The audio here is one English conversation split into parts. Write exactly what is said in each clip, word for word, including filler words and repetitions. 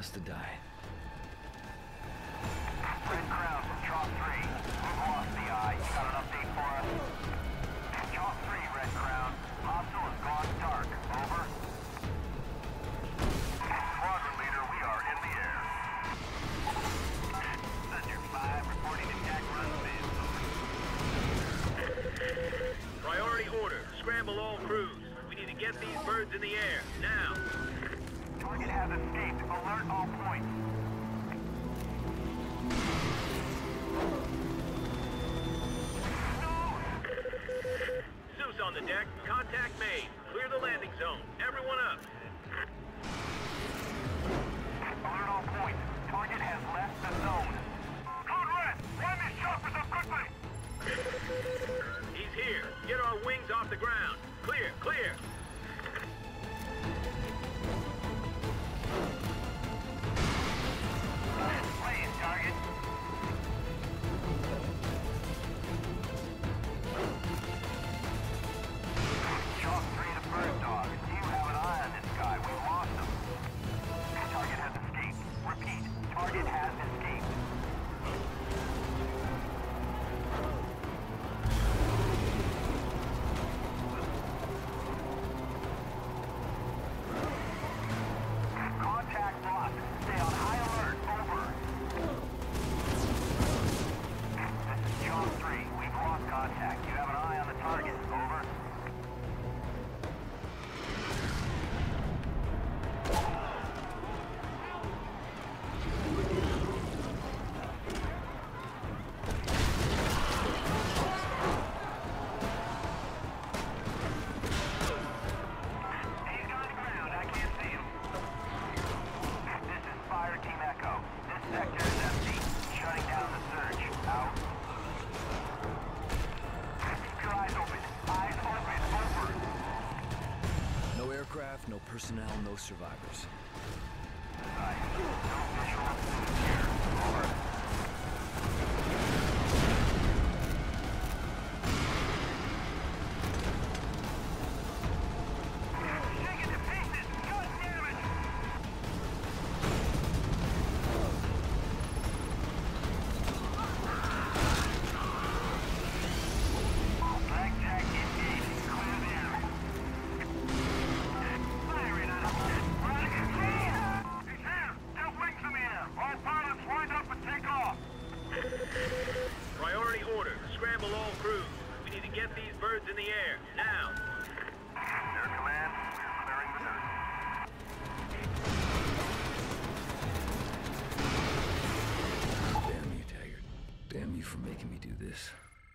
has to die. Red Crown from Chalk three. We've lost the eye. You got an update for us? Chalk three, Red Crown. Hostile has gone dark. Over. Squadron leader, we are in the air. Thunder five, reporting attack run failed. Priority order. Scramble all crews. We need to get these birds in the air, now. Target has escaped. Alert all points. Zeus on the deck. Contact made. Clear the landing zone. Everyone up. Alert all points. Target has left the zone. Code Red! Line these choppers up quickly! He's here. Get our wings off the ground. Clear, clear. Please, target. Chalk three to Bird Dog. You have an eye on this guy. We lost him. Target has escaped. Repeat. Target has escaped. Contact lost. Stay on high alert. Over. This is Chalk three. We've lost contact. You have an eye on the target. Over. He's gone to ground. I can't see him. This is Fire Team Echo. This sector is empty. Shutting down the search. Out. Keep your eyes open. Eyes open. Over. No aircraft, no personnel, no survivors. Nice. No visual influence here. Over. Shaking to pieces! God damn it! Blackjack engaged. Clear there. Firing on him. Run! He's here! Got wings in the air! All pilots lined up and take off! Priority order. Scramble all crews. We need to get these birds in the air, now. Air Command, we're clearing the dirt. Damn you, Taggart. Damn you for making me do this.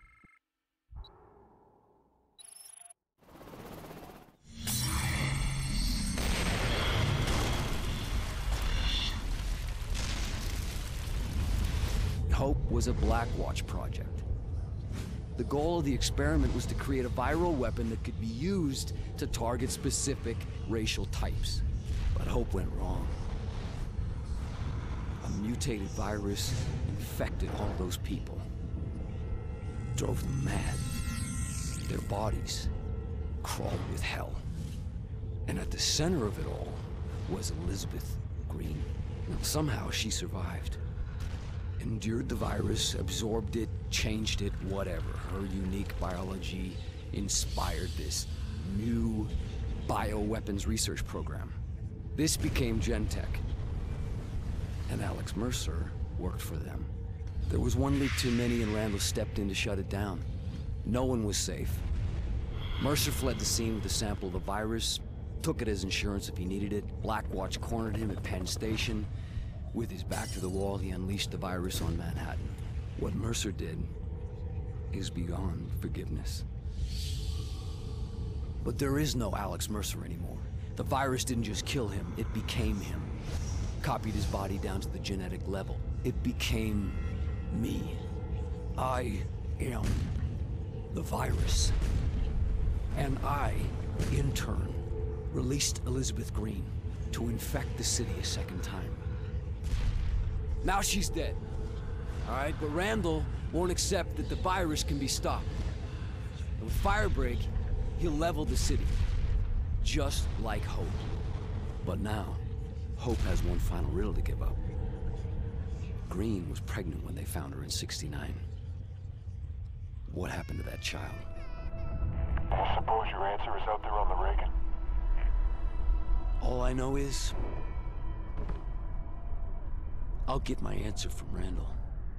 Hope was a Blackwatch project. The goal of the experiment was to create a viral weapon that could be used to target specific racial types. But Hope went wrong. A mutated virus infected all those people. Drove them mad. Their bodies crawled with hell. And at the center of it all was Elizabeth Green. Now, somehow she survived. Endured the virus, absorbed it, changed it, whatever. Her unique biology inspired this new bioweapons research program. This became Gentek. And Alex Mercer worked for them. There was one leak too many and Randall stepped in to shut it down. No one was safe. Mercer fled the scene with a sample of the virus, took it as insurance if he needed it. Blackwatch cornered him at Penn Station. With his back to the wall, he unleashed the virus on Manhattan. What Mercer did is beyond forgiveness. But there is no Alex Mercer anymore. The virus didn't just kill him, it became him. Copied his body down to the genetic level. It became me. I am the virus. And I, in turn, released Elizabeth Green to infect the city a second time. Now she's dead. All right, but Randall won't accept that the virus can be stopped. And with Firebreak, he'll level the city. Just like Hope. But now, Hope has one final riddle to give up. Green was pregnant when they found her in sixty-nine. What happened to that child? I suppose your answer is out there on the Reagan? All I know is... I'll get my answer from Randall.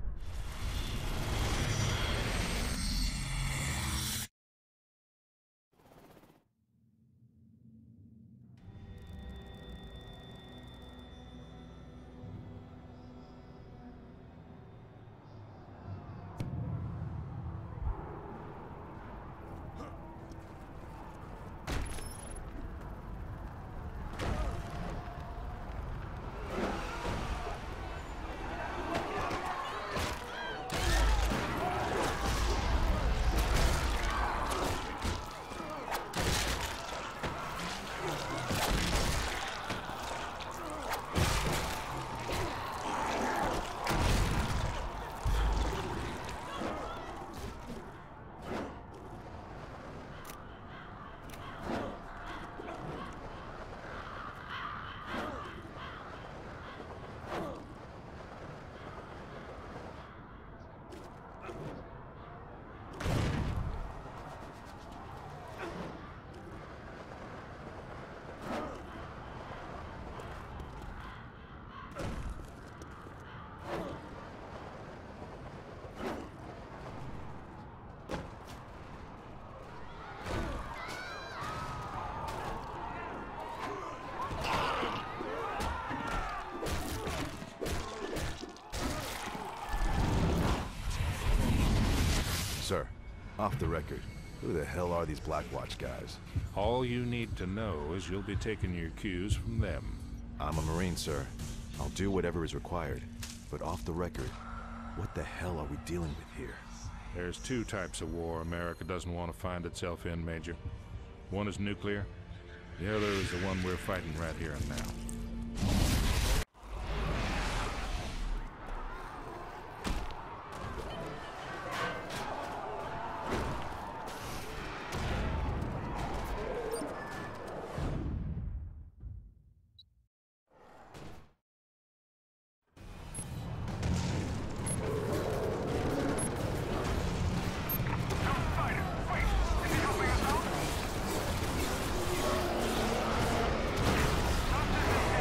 Sir, off the record, who the hell are these Blackwatch guys? All you need to know is you'll be taking your cues from them. I'm a Marine, sir. I'll do whatever is required. But off the record, what the hell are we dealing with here? There's two types of war America doesn't want to find itself in, Major. One is nuclear. The other is the one we're fighting right here and now. Justice is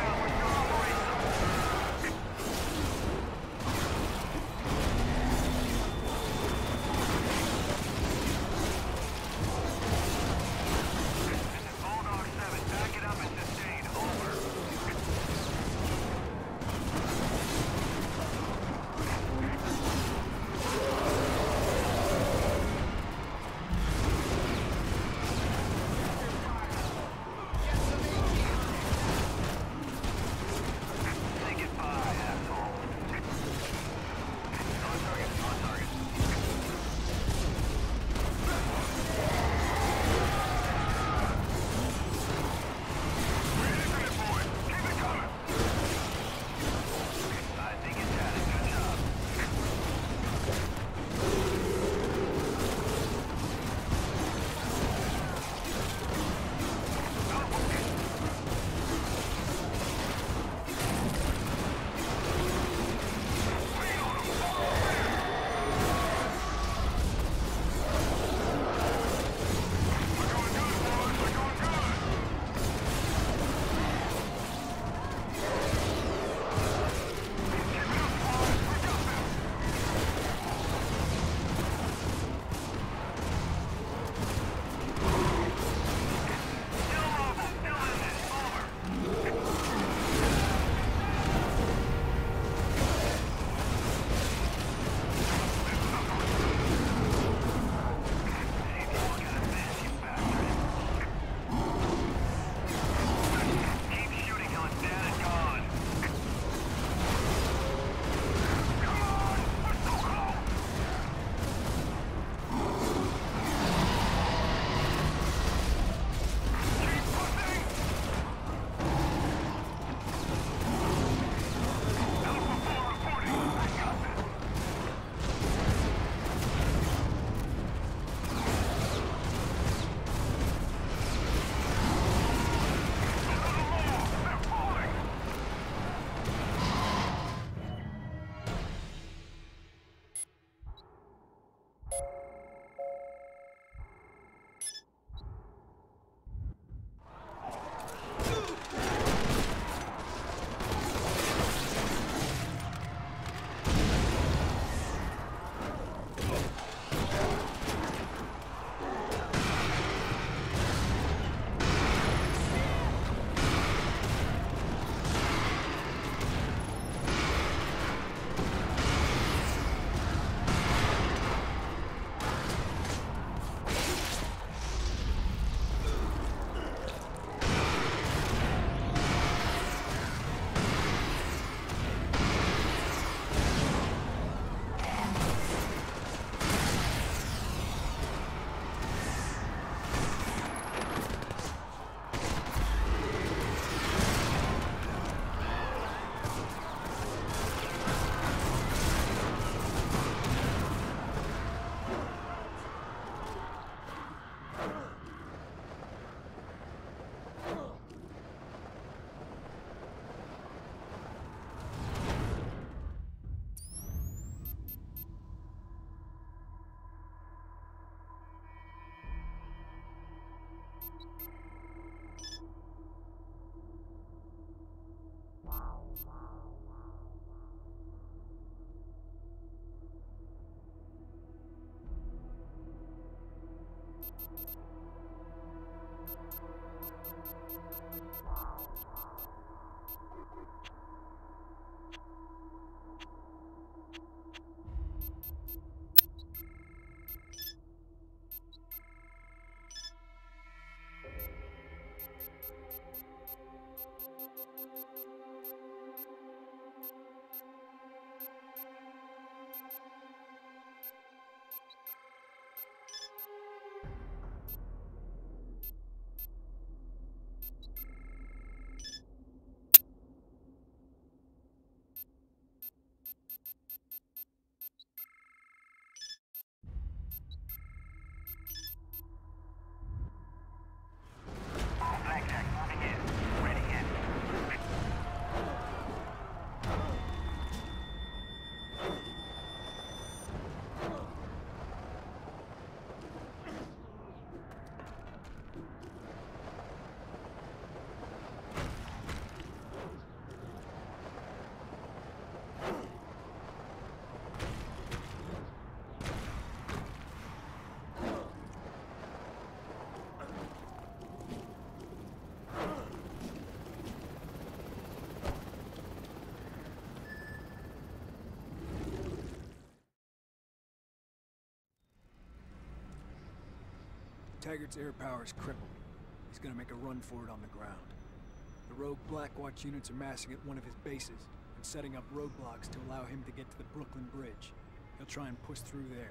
Taggart's air power is crippled. He's gonna make a run for it on the ground. The rogue Blackwatch units are massing at one of his bases and setting up roadblocks to allow him to get to the Brooklyn Bridge. He'll try and push through there.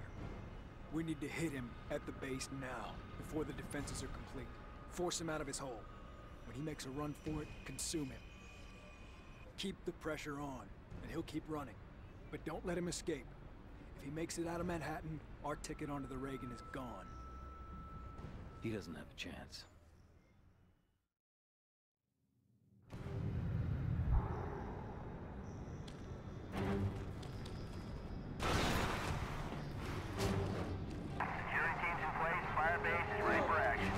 We need to hit him at the base now, before the defenses are complete. Force him out of his hole. When he makes a run for it, consume him. Keep the pressure on, and he'll keep running. But don't let him escape. If he makes it out of Manhattan, our ticket onto the Reagan is gone. He doesn't have a chance. Security teams in place. Fire base is ready for action.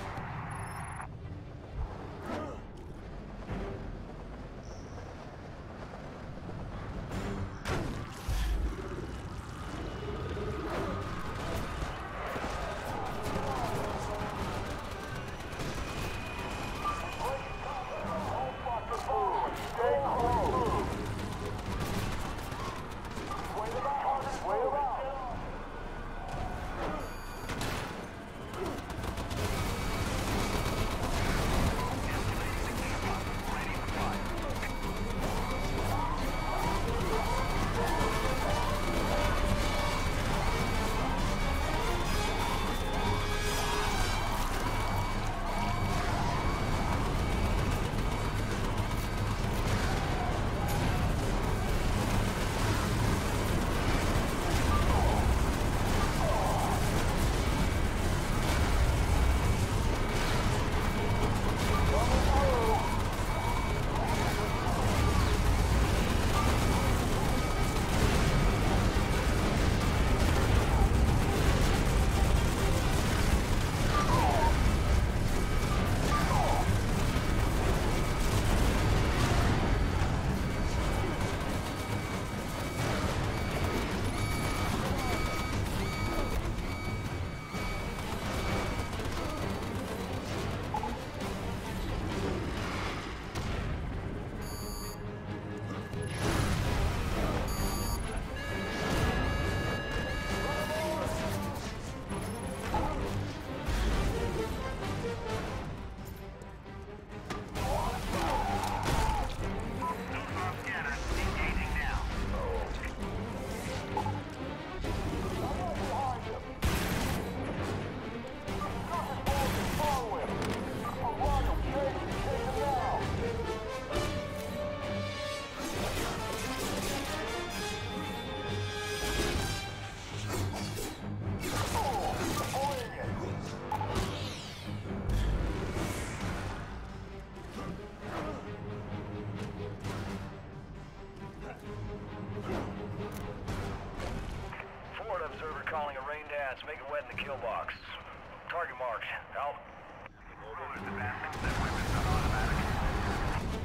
Calling a rain dance. Make it wet in the kill box. Target marked. Out. There's advancing that weapons on automatic.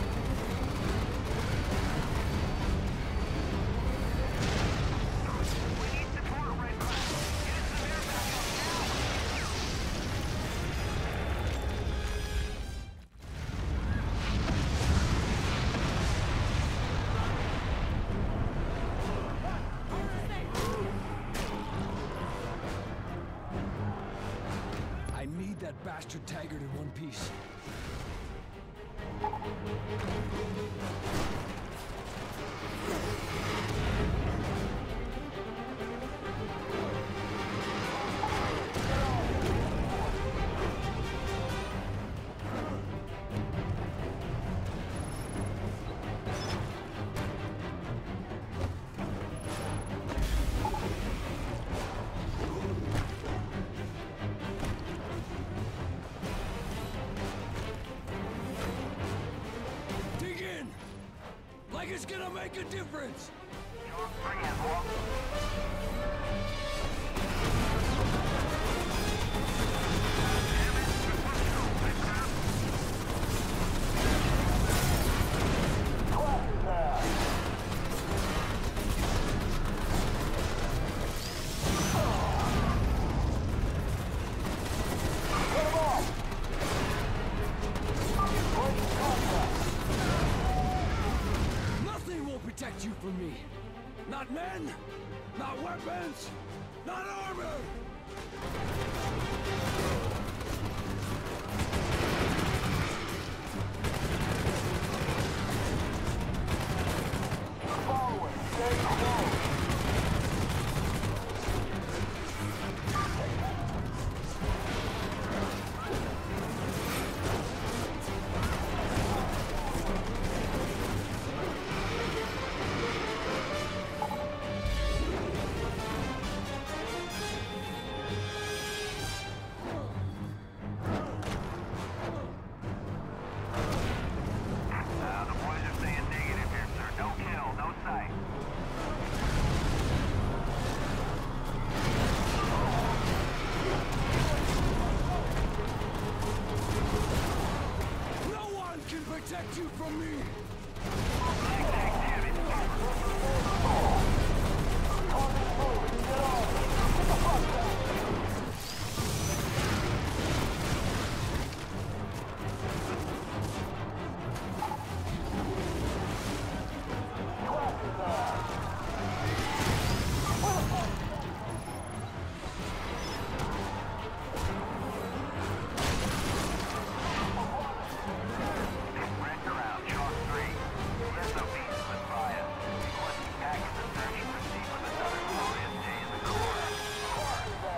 We need support, Red Cloud. Get us some air backup now. I need that bastard Taggart in one piece. Dig in! Like it's gonna make a difference! Chalk three has lost. Nothing will protect you from me! Not men! Not weapons! Not armor! Uh, the boys are saying negative here, sir. No kill, no sight. No one can protect you from me! Red Crown, Chalk three. S O Bs with fire. Requesting package and search and proceed with another glorious day in the Corps.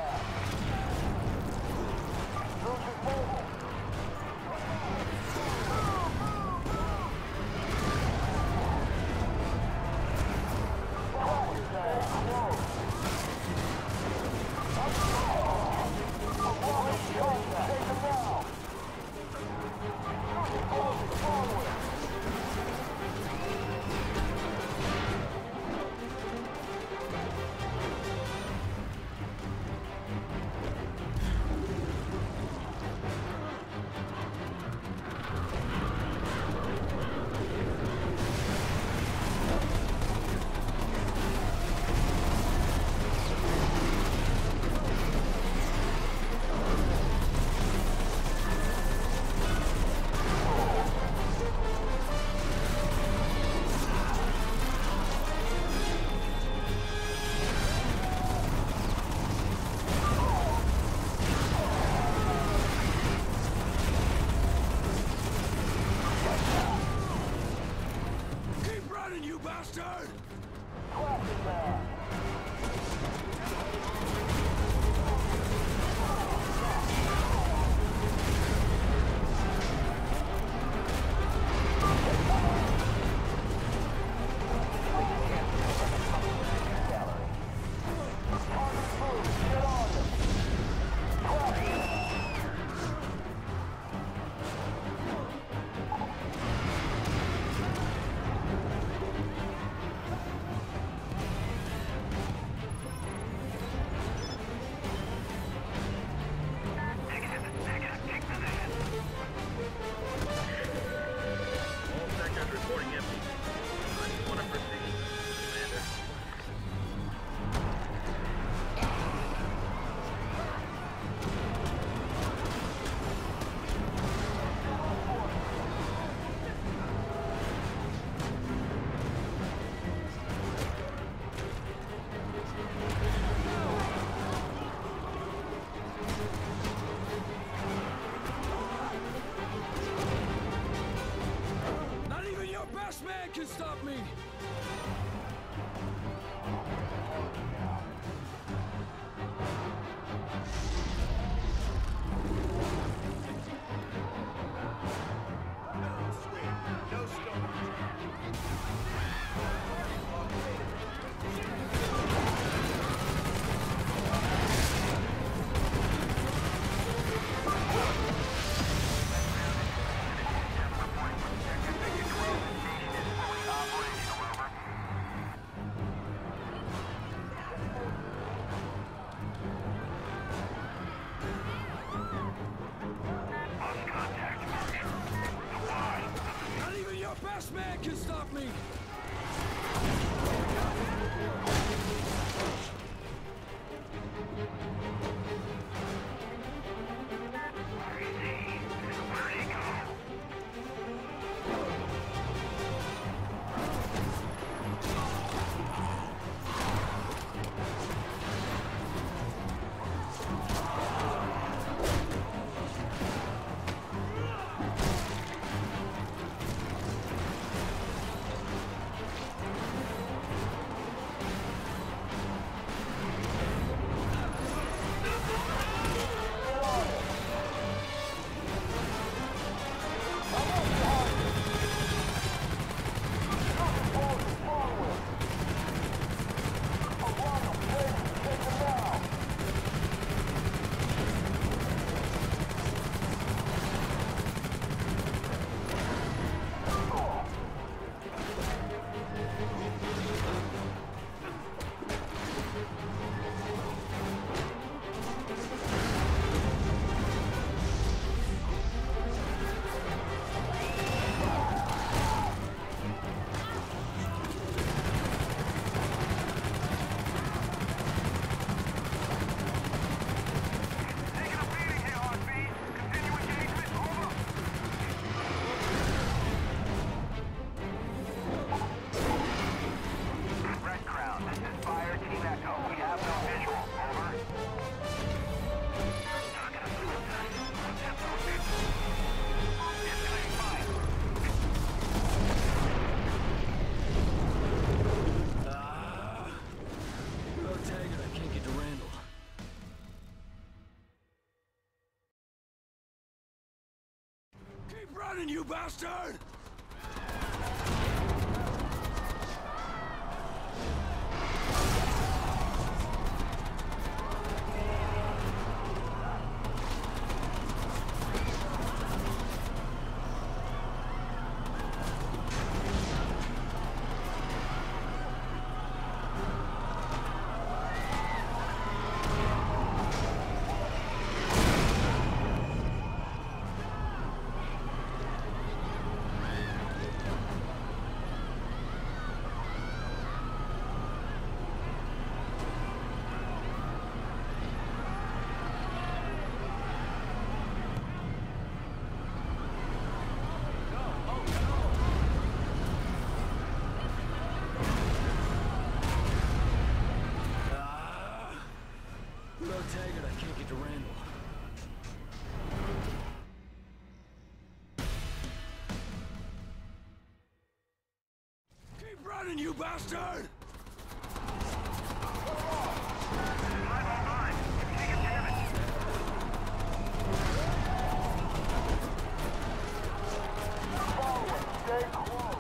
Keep running, you bastard! man can stop me! Best man can stop me! Running, you bastard! Taggart, I can't get to Randall. Keep running, you bastard! Stay close.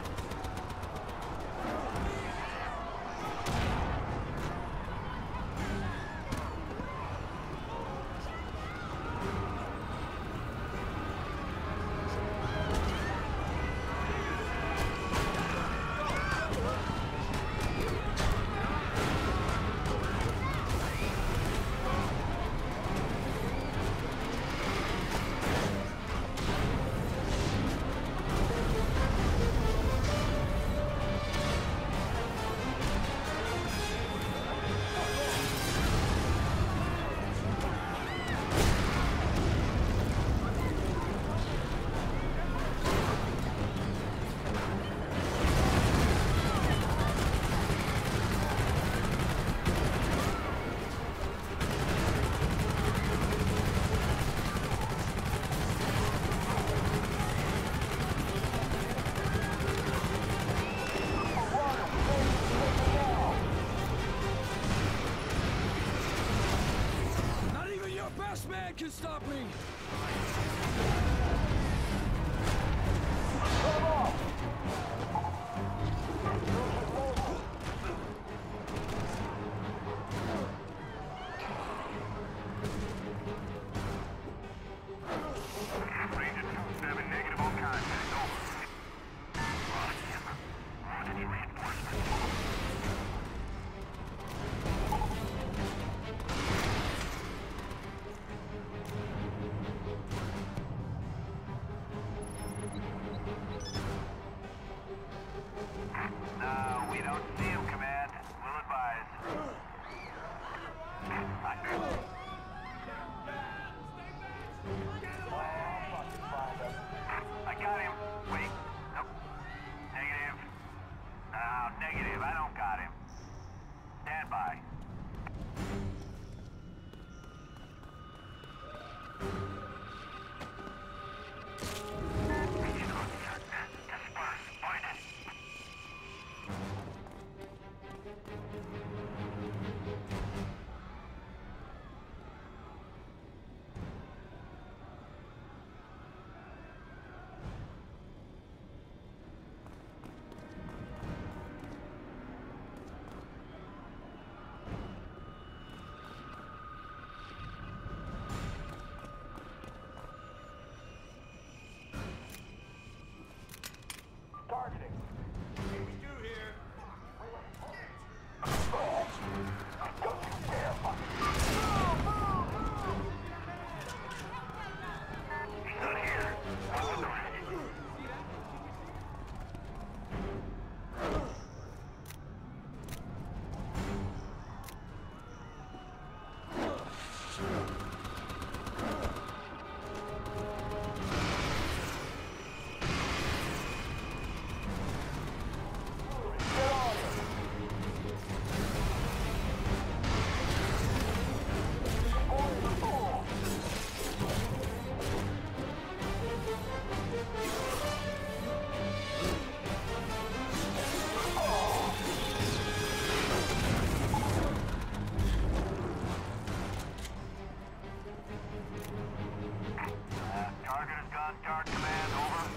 man can stop me! Ranger two seven, negative on contact. Over. Oh, damn. What any reinforcements? No, we don't see him, Command. We'll advise. I I got him. Wait. Nope. Negative. Oh, negative. I don't got him. Stand by. Disperse. Find it. Targeting. He's not here. What's with the rest? Target is gone. Guard command. Over.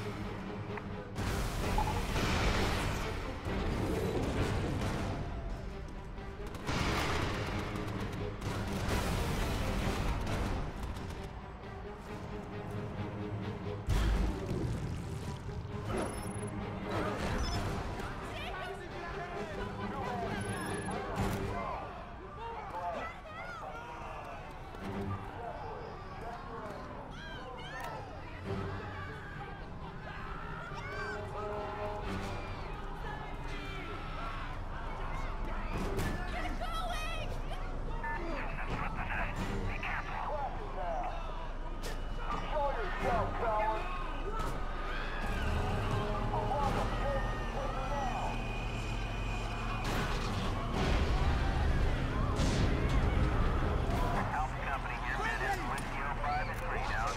Alpha Company here, man. Whiskey oh five is three down.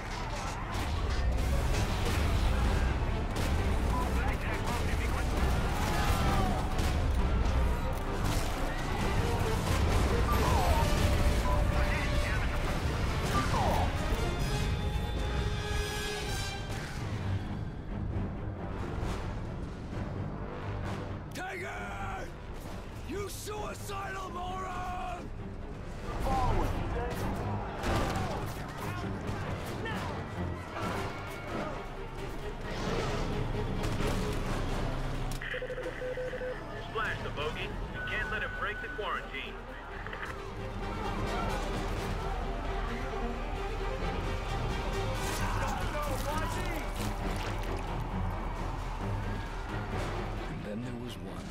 Tiger! You suicidal moron! Splash the bogey. We can't let him break the quarantine. And then there was one.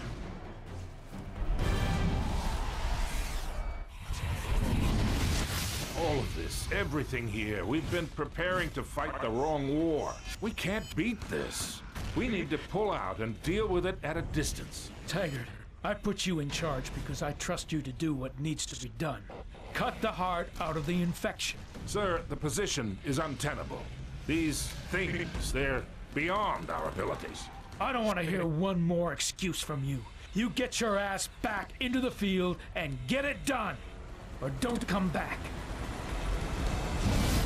All of this, everything here, we've been preparing to fight the wrong war. We can't beat this. We need to pull out and deal with it at a distance. Taggart, I put you in charge because I trust you to do what needs to be done. Cut the heart out of the infection. Sir, the position is untenable. These things, they're beyond our abilities. I don't want to hear one more excuse from you. You get your ass back into the field and get it done, or don't come back.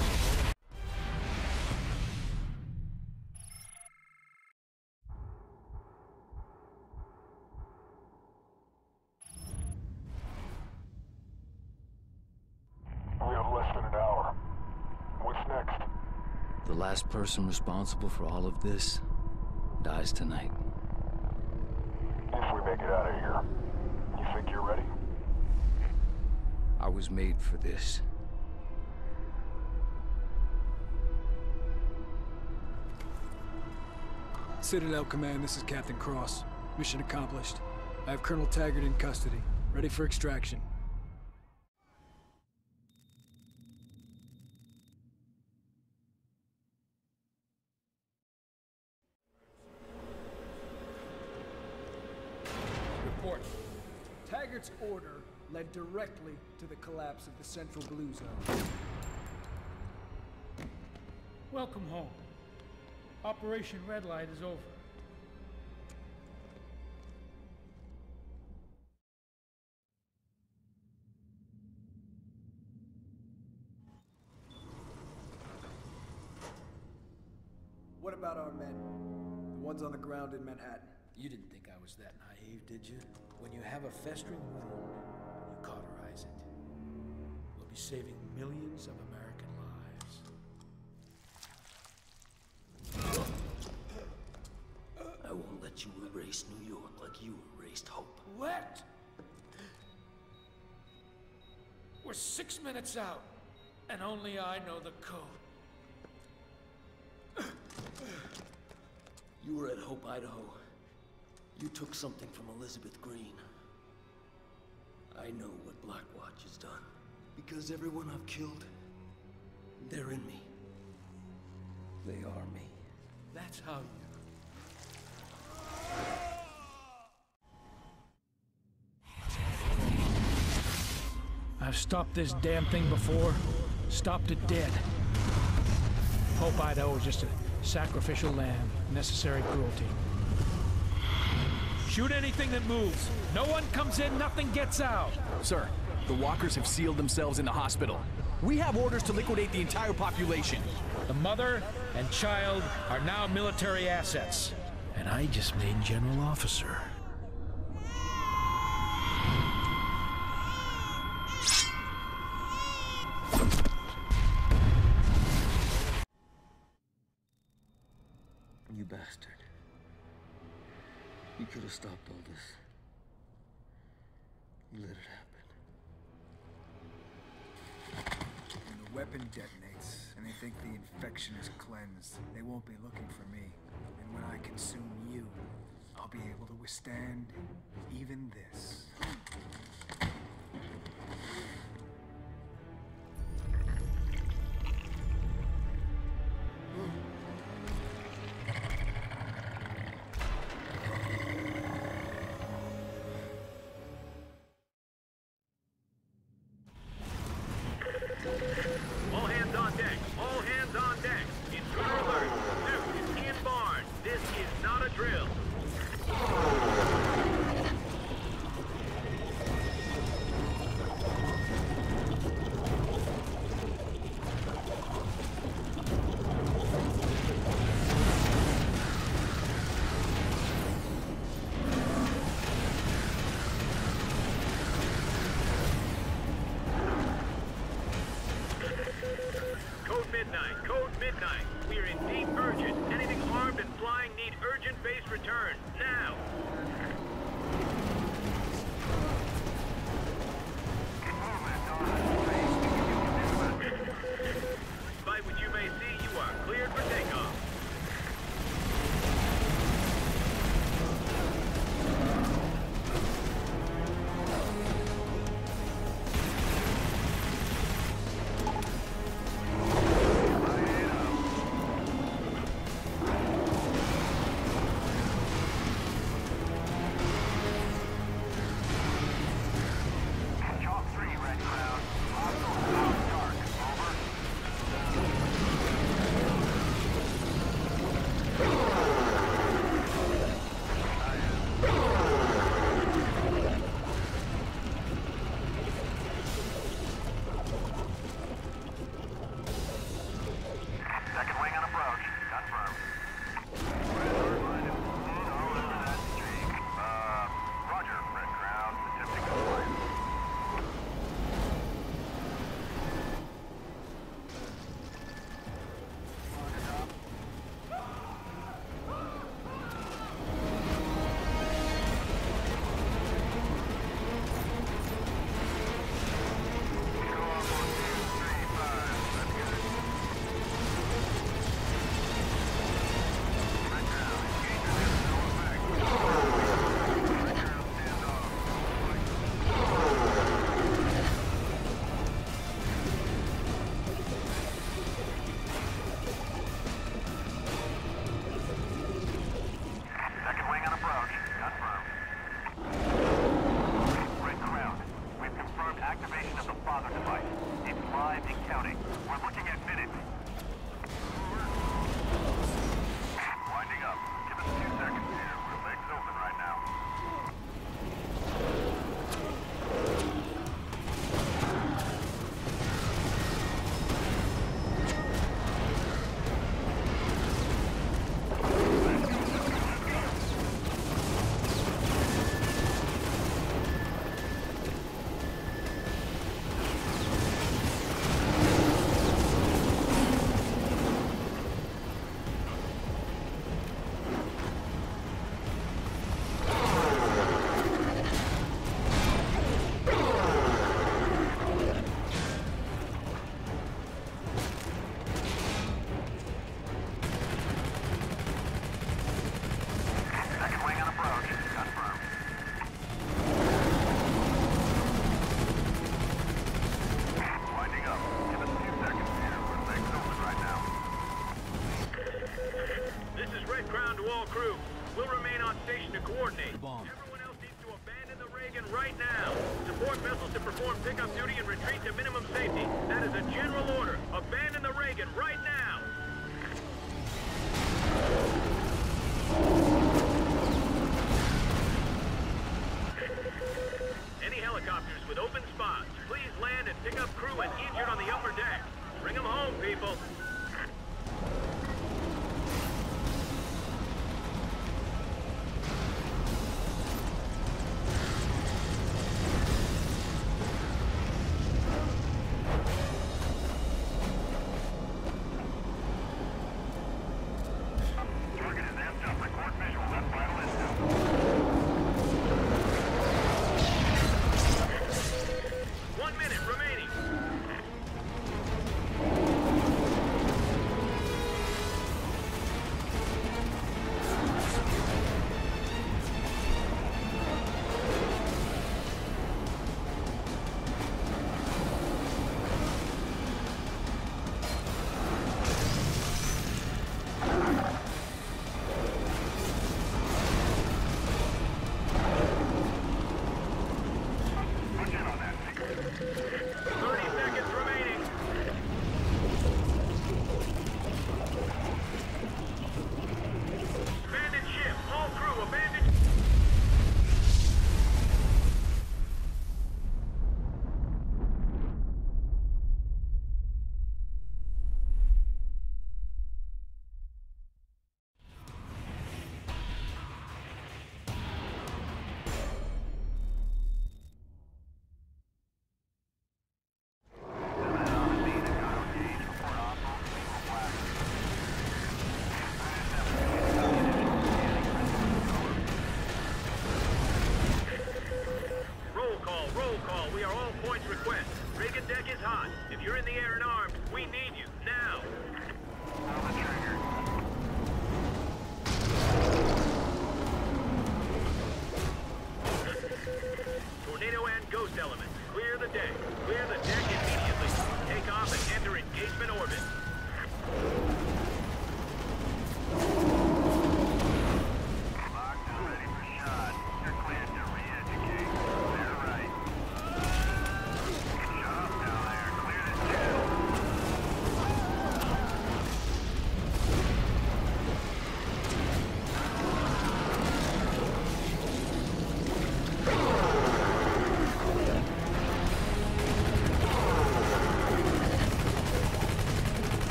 an hour. What's next? The last person responsible for all of this dies tonight. If we make it out of here, you think you're ready? I was made for this. Citadel Command, this is Captain Cross. Mission accomplished. I have Colonel Taggart in custody, ready for extraction. Report. Taggart's order led directly to the collapse of the Central Blue Zone. Welcome home. Operation Red Light is over. What about our men? The ones on the ground in Manhattan? You didn't think I was that naive, did you? When you have a festering wound, you cauterize it. We'll be saving millions of American lives. I won't let you erase New York like you erased Hope. Let? We're six minutes out, and only I know the code. You were at Hope, Idaho. You took something from Elizabeth Green. I know what Blackwatch has done. Because everyone I've killed, they're in me. They are me. That's how you... I've stopped this damn thing before. Stopped it dead. Hope Idaho was just a sacrificial lamb. Necessary cruelty. Shoot anything that moves. No one comes in, nothing gets out. Sir, the walkers have sealed themselves in the hospital. We have orders to liquidate the entire population. The mother and child are now military assets. And I just made general officer. You bastard. You could have stopped all this. You let it happen. When the weapon detonates, and they think the infection is cleansed, they won't be looking for me. And when I consume you, I'll be able to withstand even this. All hands on deck! All hands on deck! Intruder alert! Duke is in barn! This is not a drill! Code Midnight, Code Midnight. We are in deep urgent. Anything armed and flying need urgent base return. Now! Despite what you may see, you are cleared for takeoff. crew. We'll remain on station to coordinate. The bomb. Everyone else needs to abandon the Reagan right now. Support vessels to perform pickup duty and retreat to minimum safety. That is a general order. Abandon the Reagan right now. Any helicopters with open spots, please land and pick up crew and injured on the upper deck. Bring them home, people.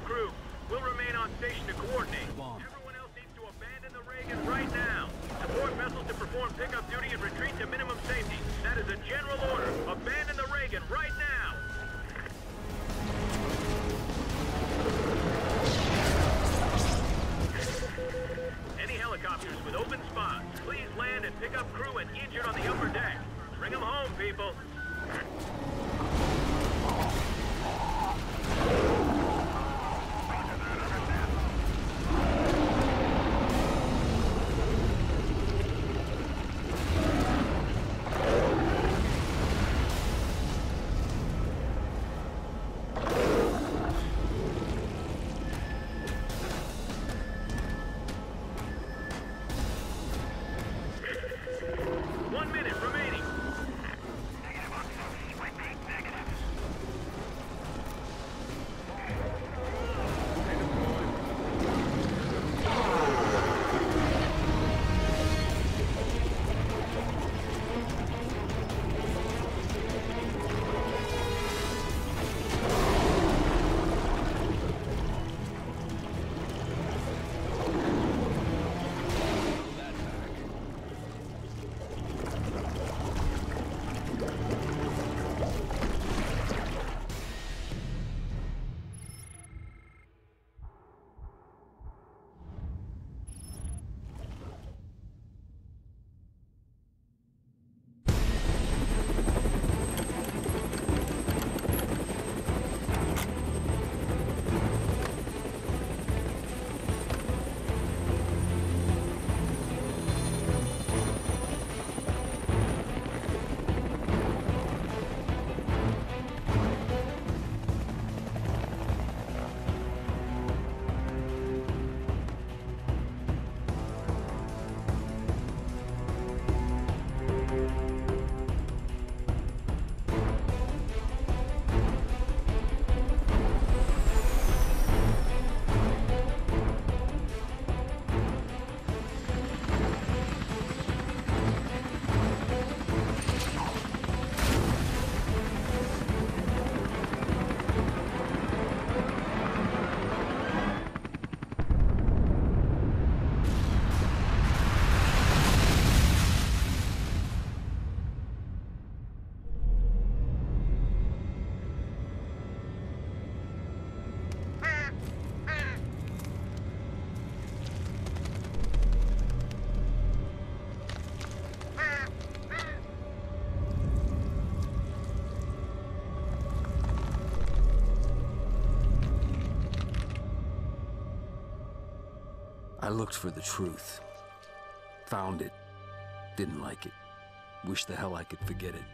crew. We'll remain on station to coordinate. Everyone else needs to abandon the Reagan right now. Support vessels to perform pickup duty and retreat to minimum safety. That is a general order. Abandon the Reagan right now. Any helicopters with open spots, please land and pick up crew and injured on the upper deck. Bring them home, people. One minute remaining. I looked for the truth. Found it. Didn't like it. Wish the hell I could forget it.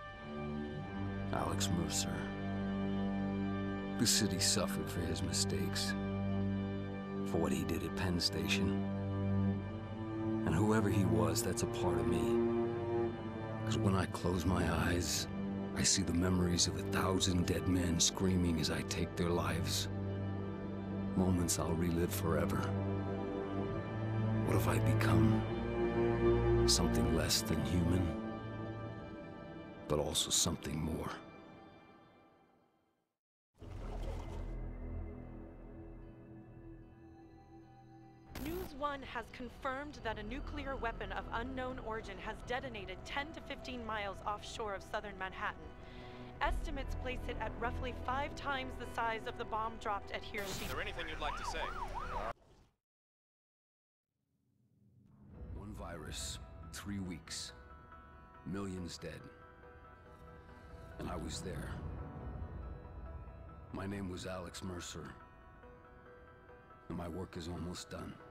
Alex Mercer. The city suffered for his mistakes. For what he did at Penn Station. And whoever he was, that's a part of me. Because when I close my eyes, I see the memories of a thousand dead men screaming as I take their lives. Moments I'll relive forever. What have I become? Something less than human, but also something more. News One has confirmed that a nuclear weapon of unknown origin has detonated ten to fifteen miles offshore of southern Manhattan. Estimates place it at roughly five times the size of the bomb dropped at Hiroshima. Is there anything you'd like to say? One virus, three weeks, millions dead. And I was there. My name was Alex Mercer, and my work is almost done.